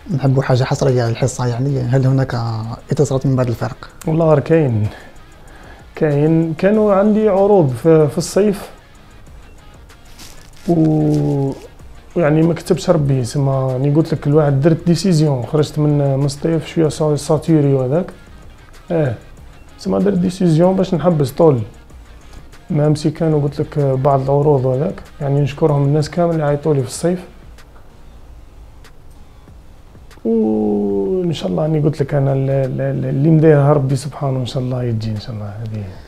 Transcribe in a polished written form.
نحبوا حاجة حصرية للحصة، يعني هل هناك اتصالات من بعض الفرق؟ والله غير كانوا عندي عروض في الصيف، ويعني ما كتبش ربي سما راني قلت لك الواحد درت ديسيزيون، خرجت من الصيف شويه ساتوري وهذاك. سما درت ديسيزيون باش نحبس طول، مام سي كانوا قلت لك بعض العروض وهذاك، يعني نشكرهم الناس كامل اللي عيطوا لي في الصيف. وان شاء الله اني قلت لك انا اللي مديرها ربي سبحانه، ان شاء الله يجي ان شاء الله هذه.